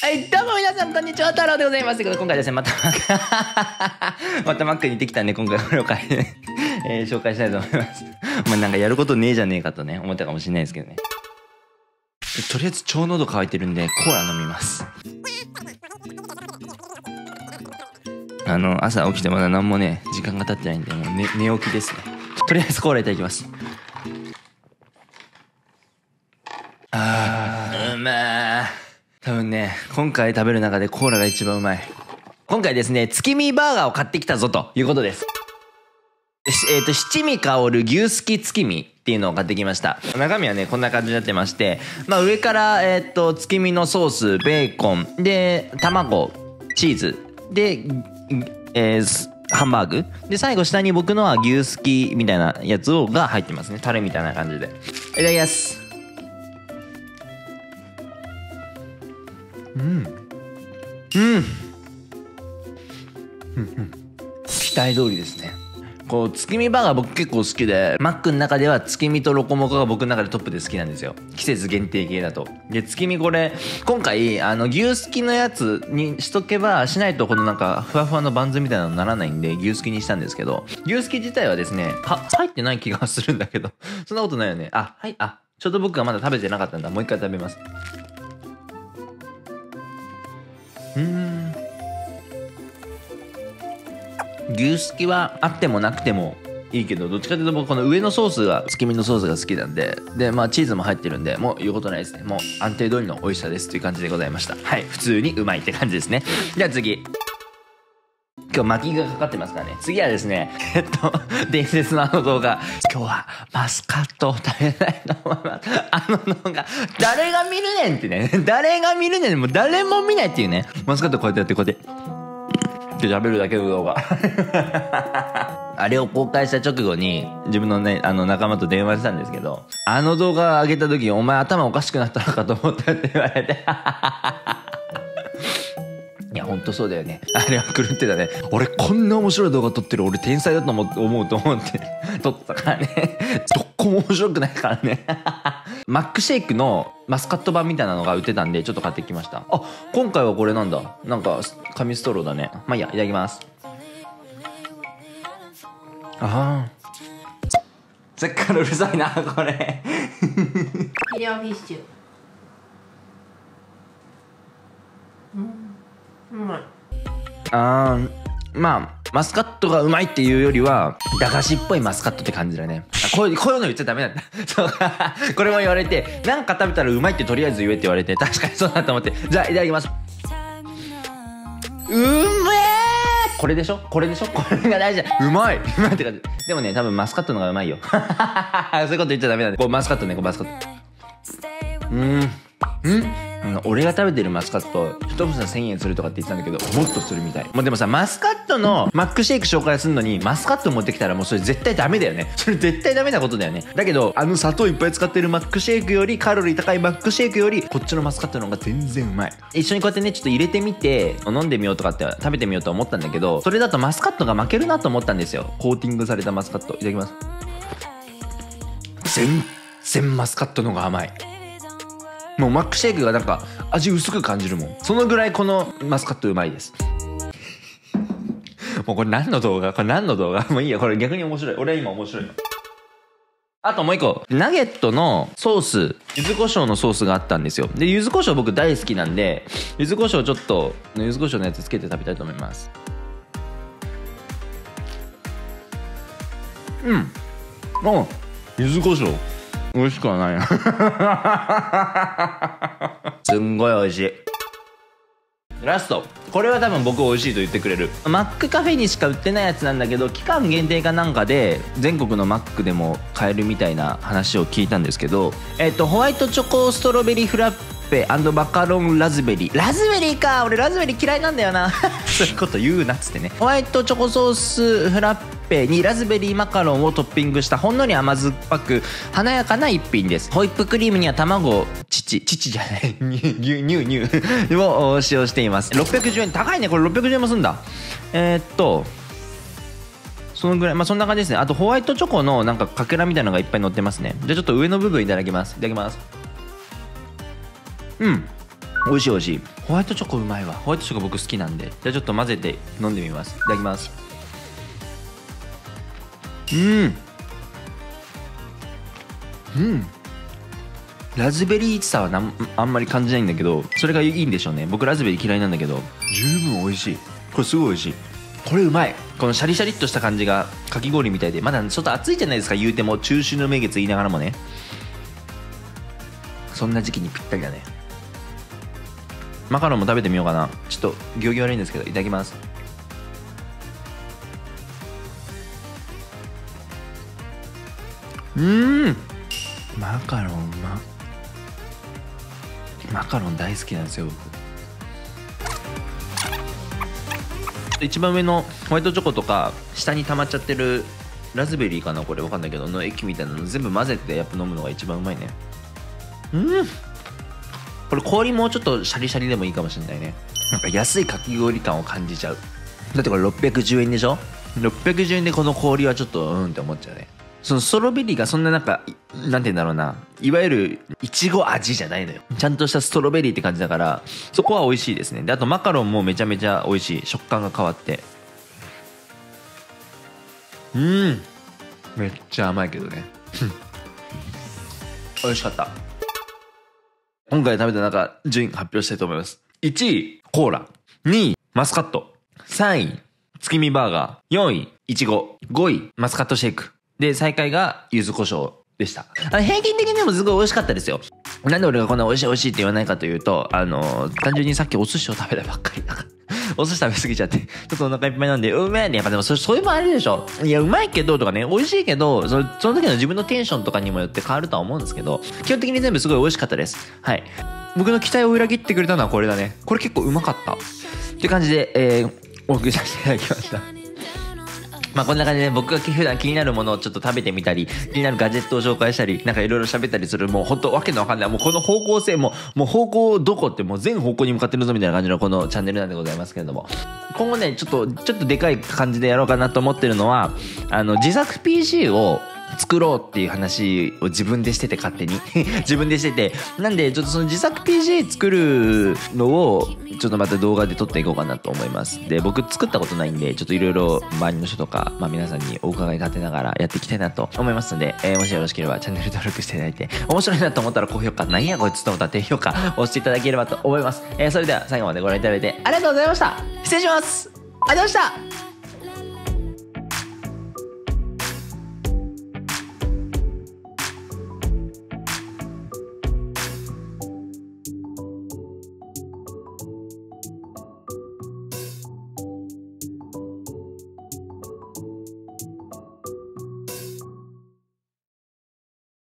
はい、どうも皆さんこんにちは、太郎でございます。今回ですね、またマックに行ってきたんで、今回これを紹介したいと思います。まあなんかやることねえじゃねえかとね、思ったかもしれないですけどね。とりあえず超喉乾いてるんで、コーラ飲みます。朝起きてまだ何もね、時間が経ってないんで、もう、寝起きですね。とりあえずコーラいただきます。うまー。多分ね、今回食べる中でコーラが一番うまい。今回ですね、月見バーガーを買ってきたぞということです。七味香る牛すき月見っていうのを買ってきました。中身はね、こんな感じになってまして、まあ上から、月見のソース、ベーコン、で、卵、チーズ、で、ハンバーグで、最後下に僕のは牛すきみたいなやつが入ってますね。タレみたいな感じで。いただきます。期待通りですね。こう月見バーガー僕結構好きで、マックの中では月見とロコモコが僕の中でトップで好きなんですよ。季節限定系だと。で、月見これ今回牛すきのやつにしとけば、しないとこのなんかふわふわのバンズみたいなのにならないんで牛すきにしたんですけど、牛すき自体はですね入ってない気がするんだけどそんなことないよね。ちょうど僕がまだ食べてなかったんだ。もう一回食べます。牛すきはあってもなくてもいいけど、どっちかというと僕この上のソースが月見のソースが好きなんで、まあチーズも入ってるんで、もう言うことないですね。もう安定通りの美味しさですという感じでございました。はい、普通にうまいって感じですね。じゃあ次、今日巻きがかかってますからね。次はですね、伝説の動画。今日はマスカットを食べたいと思います。動画、誰が見るねんってね。誰が見るねん、もう誰も見ないっていうね。マスカットこうやってやって、こうやって食べるだけの動画。あれを公開した直後に自分のね、仲間と電話したんですけど、動画上げた時、お前頭おかしくなったのかと思ったって言われて。いや、ほんとそうだよね。あれは狂ってたね。俺こんな面白い動画撮ってる俺天才だと思って撮ったからね。どこも面白くないからね。マックシェイクのマスカット版みたいなのが売ってたんで、ちょっと買ってきました。今回はこれなんだ。なんか紙ストローだね。まあいいや、いただきます。さっきからうるさいなこれ。 フィレオフィッシュ。うまい。 まあマスカットがうまいっていうよりは駄菓子っぽいマスカットって感じだね。こういうの言っちゃダメなんだ。そうこれも言われて、なんか食べたらうまいってとりあえず言えって言われて、確かにそうだと思って、じゃあいただきます。うめえ。これでしょこれが大事だ。うまいって感じ。でもね、多分マスカットの方がうまいよ。そういうこと言っちゃダメなんで。こうマスカットね、マスカット。俺が食べてるマスカット1房1000円するとかって言ってたんだけど、もっとするみたい。もうでもさ、マスカットのマックシェイク紹介するのにマスカット持ってきたらもうそれ絶対ダメだよね。それ絶対ダメなことだよね。だけど砂糖いっぱい使ってるマックシェイクより、カロリー高いマックシェイクよりこっちのマスカットの方が全然うまい。一緒にこうやってね、ちょっと入れてみて飲んでみようとかって食べてみようと思ったんだけど、それだとマスカットが負けるなと思ったんですよ。コーティングされたマスカット。いただきます。全然マスカットの方が甘い。もうマックシェイクがなんか味薄く感じるもん。そのぐらいこのマスカットうまいです。もうこれ何の動画もういいや、これ逆に面白い。俺は今面白いの。あともう一個、ナゲットのソース、柚子胡椒のソースがあったんですよ。で、柚子胡椒僕大好きなんで、柚子胡椒ちょっと柚子胡椒のやつつけて食べたいと思います。柚子胡椒美味しくはないな。すんごい美味しい。ラスト、これは多分僕美味しいと言ってくれる。マックカフェにしか売ってないやつなんだけど、期間限定かなんかで全国のマックでも買えるみたいな話を聞いたんですけど、ホワイトチョコストロベリーフラッペ&マカロンラズベリーか。俺ラズベリー嫌いなんだよな。そういうこと言うなっつってね。ホワイトチョコソースフラッペにラズベリーマカロンをトッピングしたほんのり甘酸っぱく華やかな一品です。ホイップクリームには卵、乳じゃない乳を使用しています。610円。高いねこれ。610円もすんだ。そのぐらい、まあそんな感じですね。あとホワイトチョコのなんかかけらみたいなのがいっぱい乗ってますね。じゃあちょっと上の部分いただきます。いただきます。 美味しい美味しい。ホワイトチョコうまいわ。ホワイトチョコ僕好きなんで、じゃあちょっと混ぜて飲んでみます。いただきます。ラズベリーさはあんまり感じないんだけど、それがいいんでしょうね。僕ラズベリー嫌いなんだけど十分美味しい。これすごい美味しい。これうまい。このシャリシャリっとした感じがかき氷みたいで、まだちょっと暑いじゃないですか、言うても中秋の名月言いながらもね。そんな時期にぴったりだね。マカロンも食べてみようかな。ちょっと行儀悪いんですけど、いただきます。マカロンマカロン大好きなんですよ僕。一番上のホワイトチョコとか下に溜まっちゃってるラズベリーかな、これわかんないけどの液みたいなの全部混ぜてやっぱ飲むのが一番うまいね。これ氷もうちょっとシャリシャリでもいいかもしれないね。なんか安いかき氷感を感じちゃう。だってこれ610円でしょ。610円でこの氷はちょっとって思っちゃうね。そのストロベリーがそんななんかなんて言うんだろうな、いわゆるいちご味じゃないのよ。ちゃんとしたストロベリーって感じだから、そこは美味しいですね。であとマカロンもめちゃめちゃ美味しい。食感が変わってめっちゃ甘いけどね美味しかった。今回食べた中順位発表したいと思います。1位コーラ、2位マスカット、3位月見バーガー、4位いちご、5位マスカットシェイクで、最下位が柚子胡椒でした。平均的にもすごい美味しかったですよ。なんで俺がこんな美味しい美味しいって言わないかというと、単純にさっきお寿司を食べたばっかりだからお寿司食べ過ぎちゃってちょっとお腹いっぱいなんで、うめえね。やっぱでもそういうのもあるでしょ。いやうまいけどとかね、美味しいけどその時の自分のテンションとかにもよって変わるとは思うんですけど、基本的に全部すごい美味しかったです。はい、僕の期待を裏切ってくれたのはこれだね。これ結構うまかったって感じで、お送りさせていただきました。まあこんな感じで僕が普段気になるものをちょっと食べてみたり、気になるガジェットを紹介したり、なんかいろいろ喋ったりする、もうほんとわけのわかんない、もうこの方向性もう方向どこってもう全方向に向かってるぞみたいな感じのこのチャンネルなんでございますけれども、今後ねちょっとでかい感じでやろうかなと思ってるのは、自作 PC を作ろうっていう話を自分でしてて、勝手に自分でしてて、なんでちょっとその自作 PC 作るのをちょっとまた動画で撮っていこうかなと思います。で僕作ったことないんで、ちょっといろいろ周りの人とか、皆さんにお伺い立てながらやっていきたいなと思いますので、もしよろしければチャンネル登録していただいて、面白いなと思ったら高評価、なんやこいつと思ったら低評価押していただければと思います。それでは最後までご覧いただいてありがとうございました。失礼します。ありがとうございました。